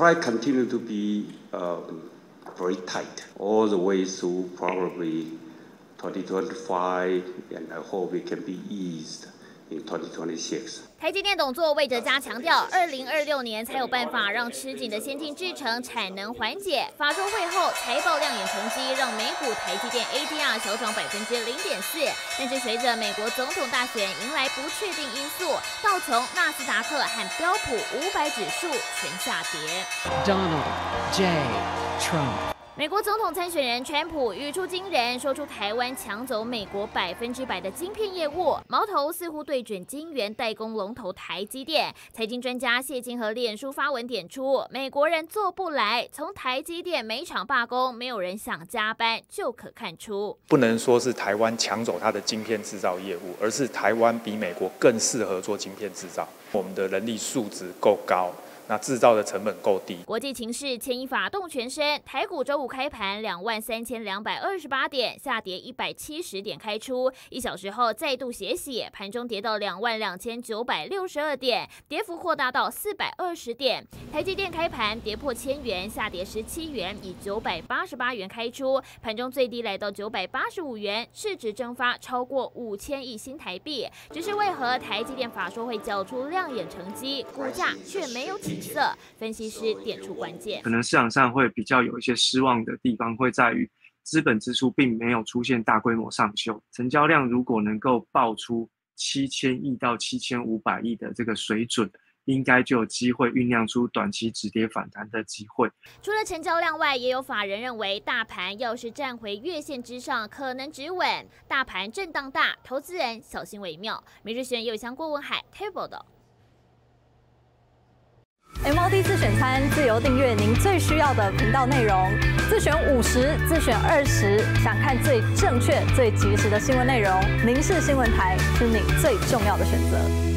supply continue to be very tight all the way through probably 2025, and I hope it can be eased in 2026. 台积电董座魏哲嘉强调，2026年才有办法让吃紧的先进制程产能缓解。法说会后财报亮眼成绩，让美股台积电 ADR 小涨0.4%，但是随着美国总统大选迎来不确定因素，道琼、纳斯达克和标普500指数全下跌。 Donald J. Trump。 美国总统参选人川普语出惊人，说出台湾抢走美国100%的晶片业务，矛头似乎对准晶圆代工龙头台积电。财经专家谢金河脸书发文点出，美国人做不来，从台积电每场罢工，没有人想加班就可看出。 不能说是台湾抢走它的晶片制造业务，而是台湾比美国更适合做晶片制造，我们的人力素质够高。 那制造的成本够低。 国际情势牵一发动全身，台股周五开盘23228点，下跌170点开出，1小时后再度血洗，盘中跌到22962点，跌幅扩大到420点。台积电开盘跌破1000元，下跌17元，以988元开出，盘中最低来到985元，市值蒸发超过5000亿新台币。只是为何台积电法说会缴出亮眼成绩，股价却没有起色？分析师点出关键， 可能市场上会比较有一些失望的地方，会在于资本支出并没有出现大规模上修，成交量如果能够爆出7000亿到7500亿的这个水准，应该就有机会酝酿出短期止跌反弹的机会。 除了成交量外，也有法人认为，大盘要是站回月线之上，可能止稳。大盘震荡大，投资人小心为妙。每日选有香郭文海 Table 的。 MOD 自选餐自由订阅您最需要的频道内容，自选50，自选20，想看最正确、最及时的新闻内容，民视新闻台是你最重要的选择。